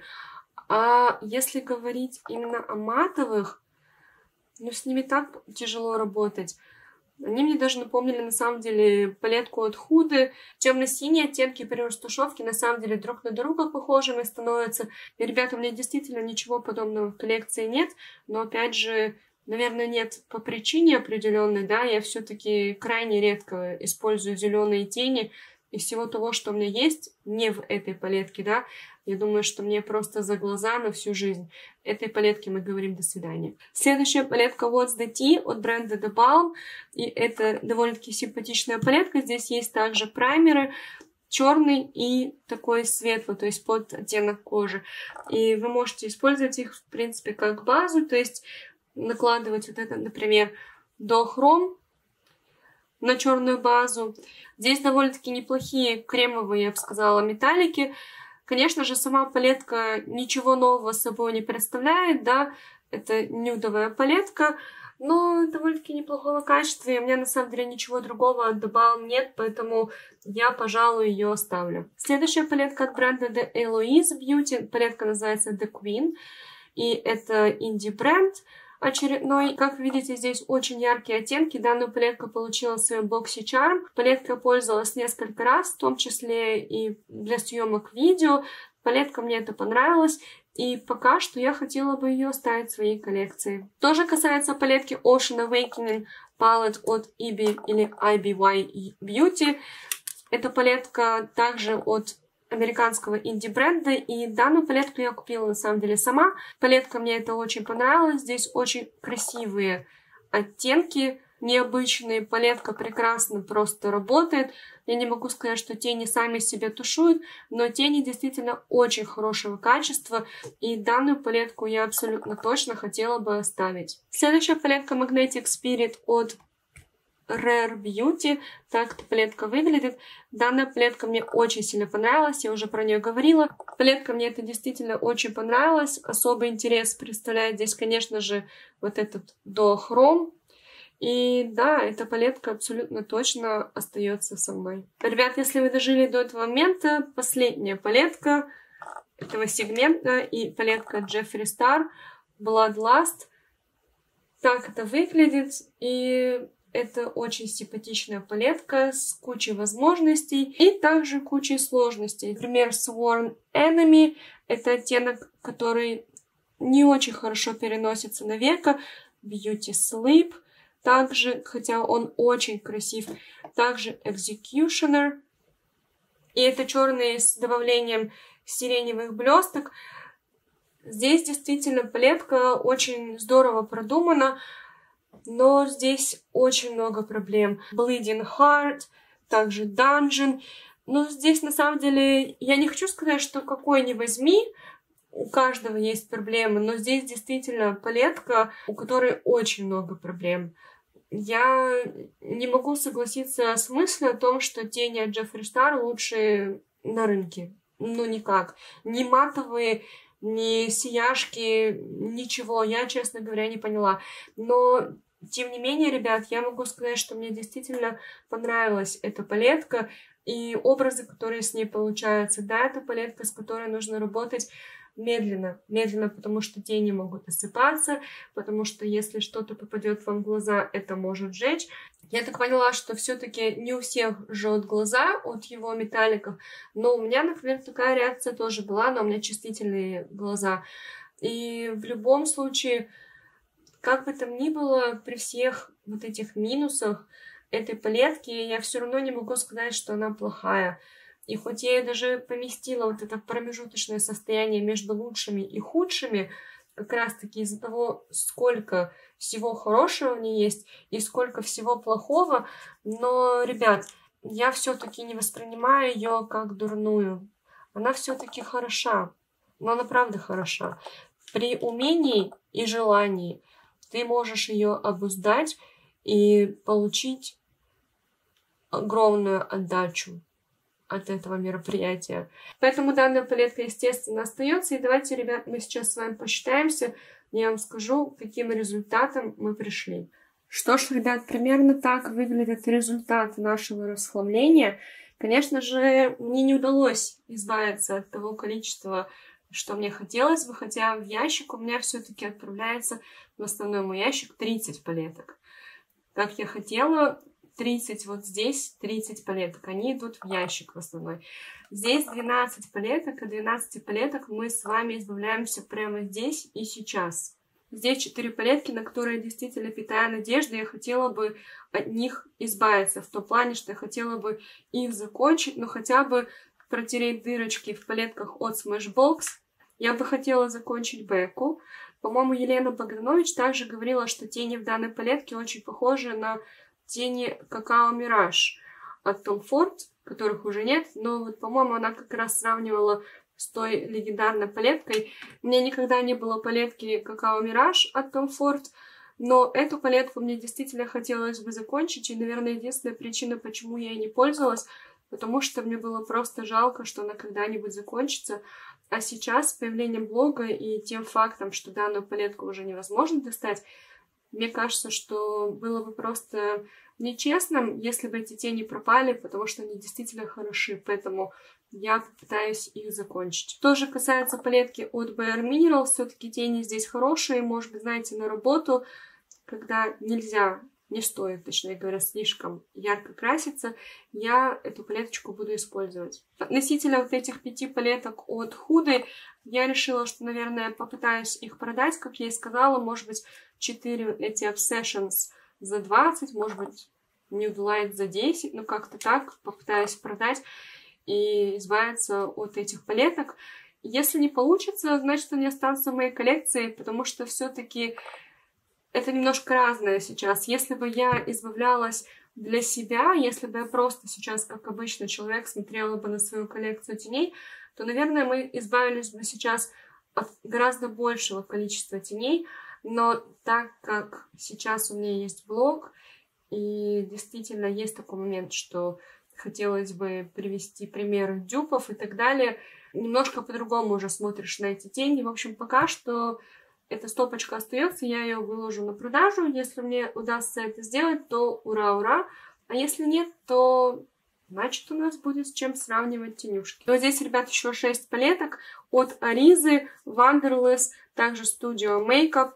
Speaker 1: А если говорить именно о матовых, ну, с ними так тяжело работать. Они мне даже напомнили, на самом деле, палетку от Huda. Темно-синие оттенки при растушевке, на самом деле, друг на друга похожими становятся. И, ребята, у меня действительно ничего подобного в коллекции нет. Но, опять же, наверное, нет по причине определенной, да. Я все-таки крайне редко использую зеленые тени. Из всего того, что у меня есть, не в этой палетке, да. Я думаю, что мне просто за глаза на всю жизнь. Этой палетке мы говорим до свидания. Следующая палетка What's the Tea от бренда The Balm. И это довольно-таки симпатичная палетка. Здесь есть также праймеры, черный и такой светлый, то есть под оттенок кожи. И вы можете использовать их, в принципе, как базу, то есть накладывать вот это, например, дохром на черную базу. Здесь довольно-таки неплохие кремовые, я бы сказала, металлики. Конечно же, сама палетка ничего нового собой не представляет, да, это нюдовая палетка, но довольно-таки неплохого качества, и у меня на самом деле ничего другого от The Balm нет, поэтому я, пожалуй, ее оставлю. Следующая палетка от бренда The Eloise Beauty, палетка называется The Queen, и это инди-бренд очередной. Как видите, здесь очень яркие оттенки. Данную палетку получила в своем боксе Charm. Палеткой пользовалась несколько раз, в том числе и для съемок видео. Палетка мне это понравилась. И пока что я хотела бы ее оставить в своей коллекции. Тоже касается палетки Ocean Awakening Palette от IBY или IBY Beauty. Эта палетка также от американского инди-бренда, и данную палетку я купила на самом деле сама. Палетка мне это очень понравилась, здесь очень красивые оттенки, необычные, палетка прекрасно просто работает. Я не могу сказать, что тени сами себя тушуют, но тени действительно очень хорошего качества, и данную палетку я абсолютно точно хотела бы оставить. Следующая палетка Magnetic Spirit от Rare Beauty. Так эта палетка выглядит. Данная палетка мне очень сильно понравилась, я уже про нее говорила. Палетка мне это действительно очень понравилась. Особый интерес представляет здесь, конечно же, вот этот дуохром. И да, эта палетка абсолютно точно остается со мной. Ребят, если вы дожили до этого момента, последняя палетка этого сегмента и палетка Jeffree Star Bloodlust. Так это выглядит, и это очень симпатичная палетка с кучей возможностей и также кучей сложностей. Например, Sworn Enemy — это оттенок, который не очень хорошо переносится на веко. Beauty Sleep также, хотя он очень красив. Также Executioner. И это черный с добавлением сиреневых блесток. Здесь действительно палетка очень здорово продумана. Но здесь очень много проблем. Bleeding Heart, также Dungeon. Но здесь, на самом деле, я не хочу сказать, что какой ни возьми, у каждого есть проблемы, но здесь действительно палетка, у которой очень много проблем. Я не могу согласиться с мыслью о том, что тени от Jeffree Star лучше на рынке. Ну, никак. Ни матовые, ни сияшки, ничего. Я, честно говоря, не поняла. Но тем не менее, ребят, я могу сказать, что мне действительно понравилась эта палетка и образы, которые с ней получаются. Да, это палетка, с которой нужно работать медленно. Медленно, потому что тени могут осыпаться, потому что если что-то попадет вам в глаза, это может сжечь. Я так поняла, что все-таки не у всех жжет глаза от его металликов, но у меня, например, такая реакция тоже была, но у меня чувствительные глаза. И в любом случае, как бы там ни было, при всех вот этих минусах этой палетки, я все равно не могу сказать, что она плохая. И хоть я ее даже поместила вот это промежуточное состояние между лучшими и худшими, как раз-таки из-за того, сколько всего хорошего в ней есть и сколько всего плохого, но, ребят, я все-таки не воспринимаю ее как дурную. Она все-таки хороша, но она правда хороша. При умении и желании ты можешь ее обуздать и получить огромную отдачу от этого мероприятия. Поэтому данная палетка, естественно, остается. И давайте, ребят, мы сейчас с вами посчитаемся. Я вам скажу, к каким результатам мы пришли. Что ж, ребят, примерно так выглядит результат нашего расхламления. Конечно же, мне не удалось избавиться от того количества, что мне хотелось бы, хотя в ящик у меня все-таки отправляется в основной мой ящик 30 палеток. Как я хотела, 30 вот здесь, 30 палеток. Они идут в ящик в основной. Здесь 12 палеток, и 12 палеток мы с вами избавляемся прямо здесь и сейчас. Здесь 4 палетки, на которые я действительно питаю надежду. Я хотела бы от них избавиться. В том плане, что я хотела бы их закончить, но хотя бы протереть дырочки в палетках от Smashbox. Я бы хотела закончить Бекку. По-моему, Елена Богданович также говорила, что тени в данной палетке очень похожи на тени Какао Мираж от Tom Ford, которых уже нет, но вот, по-моему, она как раз сравнивала с той легендарной палеткой. У меня никогда не было палетки Какао Мираж от Tom Ford, но эту палетку мне действительно хотелось бы закончить, и, наверное, единственная причина, почему я ей не пользовалась, потому что мне было просто жалко, что она когда-нибудь закончится. А сейчас, с появлением блога и тем фактом, что данную палетку уже невозможно достать, мне кажется, что было бы просто нечестным, если бы эти тени пропали, потому что они действительно хороши, поэтому я попытаюсь их закончить. Что же касается палетки от Bare Minerals, все-таки тени здесь хорошие, может быть, знаете, на работу, когда нельзя, не стоит, точнее говоря, слишком ярко краситься, я эту палеточку буду использовать. Относительно вот этих 5 палеток от Huda, я решила, что, наверное, попытаюсь их продать, как я и сказала, может быть, 4 эти Obsessions за 20, может быть, Nude Light за 10, ну как-то так, попытаюсь продать и избавиться от этих палеток. Если не получится, значит, они останутся в моей коллекции, потому что все-таки это немножко разное сейчас. Если бы я избавлялась для себя, если бы я просто сейчас, как обычный человек, смотрела бы на свою коллекцию теней, то, наверное, мы избавились бы сейчас от гораздо большего количества теней. Но так как сейчас у меня есть блог, и действительно есть такой момент, что хотелось бы привести примеры дюпов и так далее, немножко по-другому уже смотришь на эти тени. В общем, пока что эта стопочка остается, я ее выложу на продажу. Если мне удастся это сделать, то ура-ура. А если нет, то значит у нас будет с чем сравнивать тенюшки. Вот здесь, ребят, еще 6 палеток от Аризы, Wanderlust, также Studio Makeup,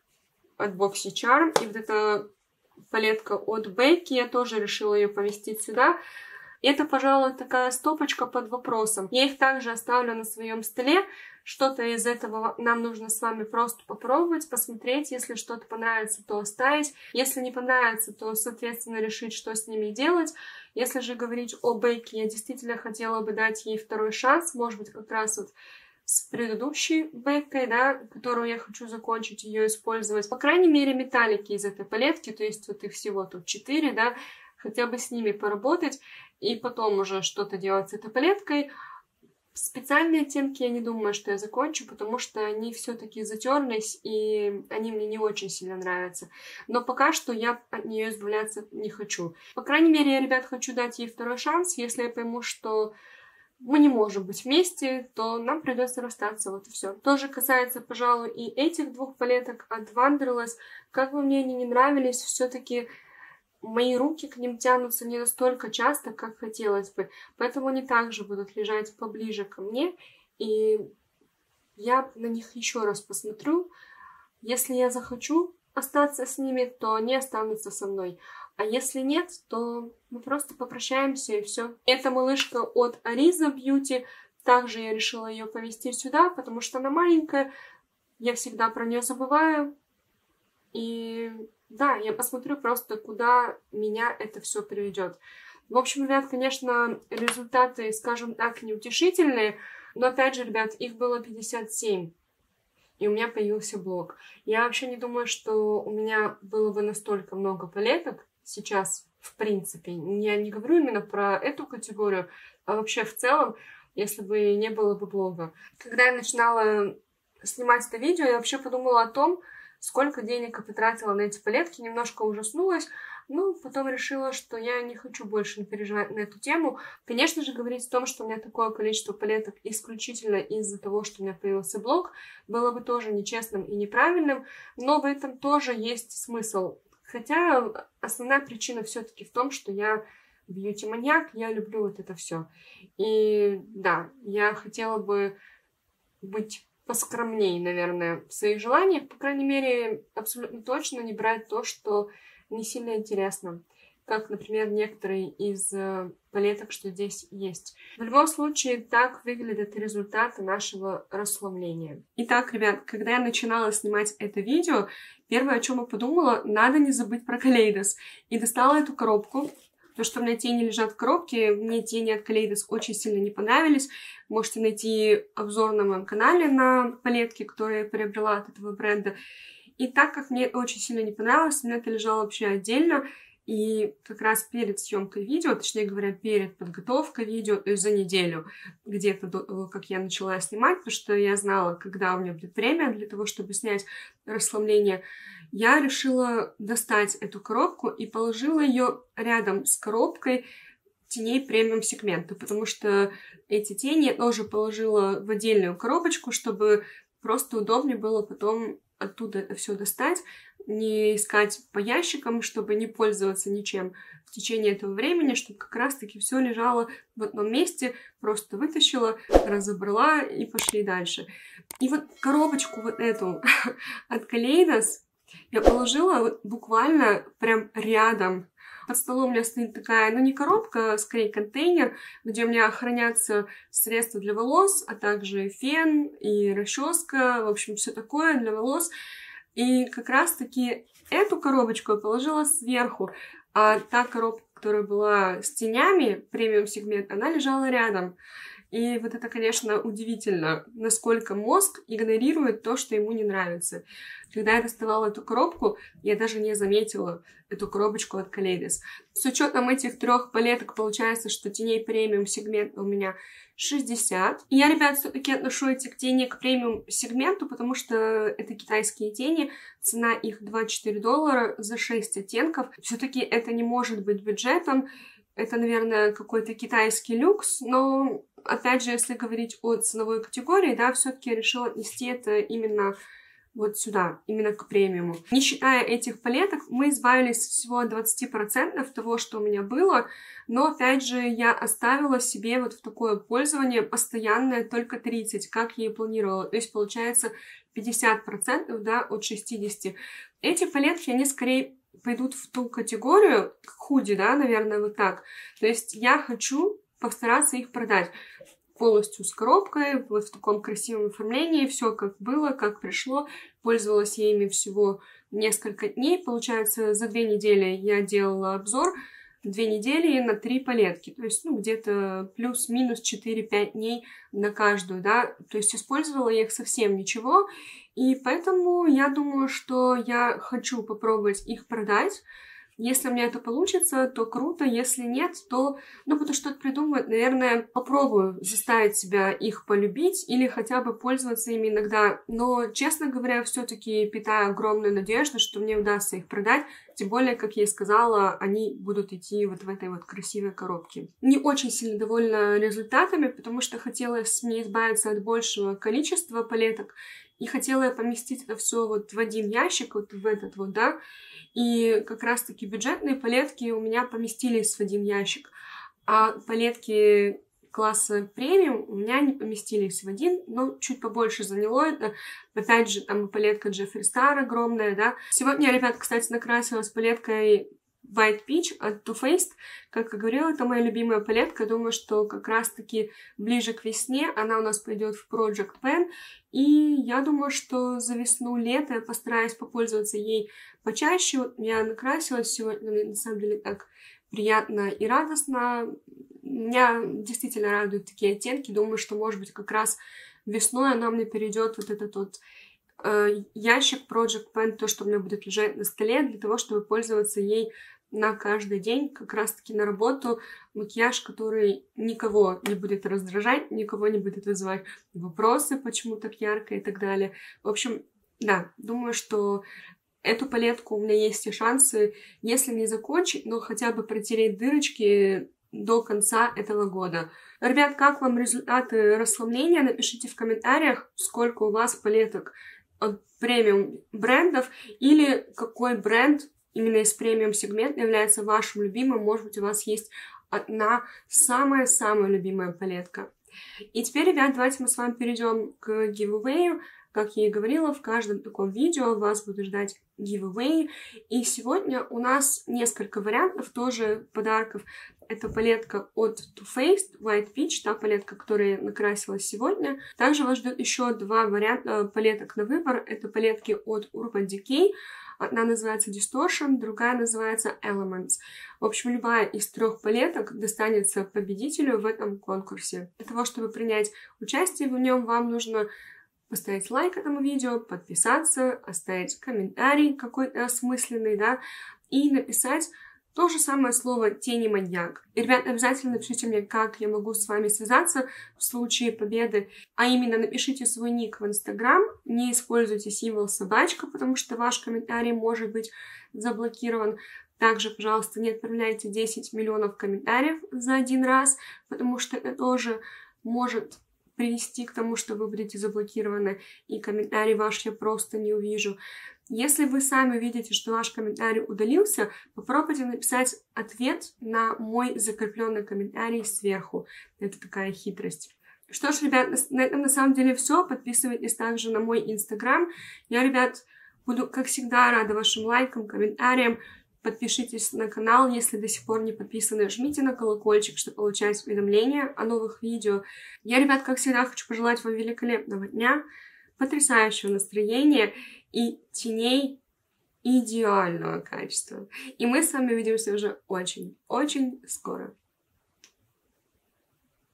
Speaker 1: от BoxyCharm. И вот эта палетка от Becky, я тоже решила ее поместить сюда. Это, пожалуй, такая стопочка под вопросом. Я их также оставлю на своем столе. Что-то из этого нам нужно с вами просто попробовать, посмотреть. Если что-то понравится, то оставить. Если не понравится, то, соответственно, решить, что с ними делать. Если же говорить о Бейке, я действительно хотела бы дать ей второй шанс. Может быть, как раз вот с предыдущей Беккой, да, которую я хочу закончить, ее использовать. По крайней мере, металлики из этой палетки, то есть вот их всего тут 4, да, хотя бы с ними поработать, и потом уже что-то делать с этой палеткой. Специальные оттенки я не думаю, что я закончу, потому что они все-таки затерлись, и они мне не очень сильно нравятся. Но пока что я от нее избавляться не хочу. По крайней мере, я, ребят, хочу дать ей второй шанс. Если я пойму, что мы не можем быть вместе, то нам придется расстаться, вот и все. Тоже касается, пожалуй, и этих двух палеток от Wanderlust. Как бы мне они не нравились, все-таки мои руки к ним тянутся не настолько часто, как хотелось бы. Поэтому они также будут лежать поближе ко мне. И я на них еще раз посмотрю. Если я захочу остаться с ними, то они останутся со мной. А если нет, то мы просто попрощаемся и все. Эта малышка от Ariza Beauty. Также я решила ее поместить сюда, потому что она маленькая. Я всегда про нее забываю. И да, я посмотрю просто, куда меня это все приведет. В общем, ребят, конечно, результаты, скажем так, неутешительные, но опять же, ребят, их было 57, и у меня появился блог. Я вообще не думаю, что у меня было бы настолько много палеток сейчас, в принципе. Я не говорю именно про эту категорию, а вообще в целом, если бы не было бы блога. Когда я начинала снимать это видео, я вообще подумала о том, сколько денег я потратила на эти палетки, немножко ужаснулась, но потом решила, что я не хочу больше переживать на эту тему. Конечно же, говорить о том, что у меня такое количество палеток исключительно из-за того, что у меня появился блог, было бы тоже нечестным и неправильным, но в этом тоже есть смысл. Хотя основная причина все-таки в том, что я бьюти-маньяк, я люблю вот это все. И да, я хотела бы быть поскромней, наверное, в своих желаниях, по крайней мере, абсолютно точно не брать то, что не сильно интересно, как, например, некоторые из палеток, что здесь есть. В любом случае, так выглядят результаты нашего расслабления. Итак, ребят, когда я начинала снимать это видео, первое, о чем я подумала, надо не забыть про Kaleidos. И достала эту коробку. То, что у меня тени лежат в коробке, мне тени от Kaleidos очень сильно не понравились. Можете найти обзор на моем канале на палетки, которые я приобрела от этого бренда. И так как мне это очень сильно не понравилось, у меня это лежало вообще отдельно. И как раз перед съемкой видео, точнее говоря, перед подготовкой видео, то есть за неделю, где-то до того, как я начала снимать, потому что я знала, когда у меня будет время для того, чтобы снять расслабление, я решила достать эту коробку и положила ее рядом с коробкой теней премиум сегмента, потому что эти тени я тоже положила в отдельную коробочку, чтобы просто удобнее было потом оттуда это все достать, не искать по ящикам, чтобы не пользоваться ничем в течение этого времени, чтобы как раз-таки все лежало в одном месте, просто вытащила, разобрала и пошли дальше. И вот коробочку вот эту от Kaleidos я положила вот буквально прям рядом. Под столом у меня стоит такая, ну не коробка, а скорее контейнер, где у меня хранятся средства для волос, а также фен и расческа, в общем, все такое для волос. И как раз-таки эту коробочку я положила сверху, а та коробка, которая была с тенями, премиум сегмент, она лежала рядом. И вот это, конечно, удивительно, насколько мозг игнорирует то, что ему не нравится. Когда я доставала эту коробку, я даже не заметила эту коробочку от Kaleidos. С учетом этих 3 палеток получается, что теней премиум сегмента у меня 60. И я, ребят, все-таки отношу этих теней к премиум сегменту, потому что это китайские тени, цена их $24 за 6 оттенков. Все-таки это не может быть бюджетом. Это, наверное, какой-то китайский люкс, но, опять же, если говорить о ценовой категории, да, все-таки я решила отнести это именно вот сюда, именно к премиуму. Не считая этих палеток, мы избавились всего от 20% того, что у меня было, но, опять же, я оставила себе вот в такое пользование постоянное только 30%, как я и планировала. То есть, получается, 50%, да, от 60%. Эти палетки, они скорее пойдут в ту категорию, как худи, да, наверное, вот так. То есть я хочу постараться их продать полностью с коробкой, вот в таком красивом оформлении, все как было, как пришло. Пользовалась я ими всего несколько дней. Получается, за 2 недели я делала обзор, 2 недели на 3 палетки. То есть, ну, где-то плюс-минус 4-5 дней на каждую, да. То есть использовала я их совсем ничего. И поэтому я думаю, что я хочу попробовать их продать. Если у меня это получится, то круто. Если нет, то, ну, буду что-то придумывать. Наверное, попробую заставить себя их полюбить или хотя бы пользоваться ими иногда. Но, честно говоря, все-таки питаю огромную надежду, что мне удастся их продать. Тем более, как я и сказала, они будут идти вот в этой вот красивой коробке. Не очень сильно довольна результатами, потому что хотелось мне избавиться от большего количества палеток. И хотела я поместить это все вот в один ящик, вот в этот вот, да. И как раз-таки бюджетные палетки у меня поместились в один ящик, а палетки класса премиум у меня не поместились в один, но чуть побольше заняло это. Опять же, там палетка Джеффри Стар огромная, да. Сегодня я, ребят, кстати, накрасилась палеткой White Peach от Too Faced. Как я говорила, это моя любимая палетка. Думаю, что как раз-таки ближе к весне она у нас пойдет в Project Pen. И я думаю, что за весну-лето я постараюсь попользоваться ей почаще. Вот я накрасилась сегодня, мне на самом деле так приятно и радостно. Меня действительно радуют такие оттенки. Думаю, что, может быть, как раз весной она мне перейдет вот этот вот ящик Project Pen, то, что у меня будет лежать на столе, для того, чтобы пользоваться ей на каждый день, как раз-таки на работу. Макияж, который никого не будет раздражать, никого не будет вызывать вопросы, почему так ярко и так далее. В общем, да, думаю, что эту палетку у меня есть все шансы, если не закончить, но хотя бы протереть дырочки до конца этого года. Ребят, как вам результаты расслабления? Напишите в комментариях, сколько у вас палеток от премиум брендов или какой бренд именно из премиум сегмента является вашим любимым. Может быть, у вас есть одна самая-самая любимая палетка. И теперь, ребят, давайте мы с вами перейдем к giveaway. Как я и говорила, в каждом таком видео вас буду ждать giveaway. И сегодня у нас несколько вариантов тоже подарков. Это палетка от Too Faced, White Peach, та палетка, которая накрасилась сегодня. Также вас ждет еще два варианта палеток на выбор. Это палетки от Urban Decay. Одна называется Distortion, другая называется Elements. В общем, любая из трех палеток достанется победителю в этом конкурсе. Для того, чтобы принять участие в нем, вам нужно поставить лайк этому видео, подписаться, оставить комментарий какой-то осмысленный, да, и написать то же самое слово «тени маньяк». И, ребят, обязательно напишите мне, как я могу с вами связаться в случае победы. А именно, напишите свой ник в Instagram, не используйте символ собачка, потому что ваш комментарий может быть заблокирован. Также, пожалуйста, не отправляйте 10 миллионов комментариев за один раз, потому что это тоже может привести к тому, что вы будете заблокированы, и комментарий ваш я просто не увижу. Если вы сами видите, что ваш комментарий удалился, попробуйте написать ответ на мой закрепленный комментарий сверху. Это такая хитрость. Что ж, ребят, на этом на самом деле все. Подписывайтесь также на мой инстаграм. Я, ребят, буду, как всегда, рада вашим лайкам, комментариям. Подпишитесь на канал, если до сих пор не подписаны. Жмите на колокольчик, чтобы получать уведомления о новых видео. Я, ребят, как всегда, хочу пожелать вам великолепного дня, потрясающего настроения и теней идеального качества. И мы с вами увидимся уже очень-очень скоро.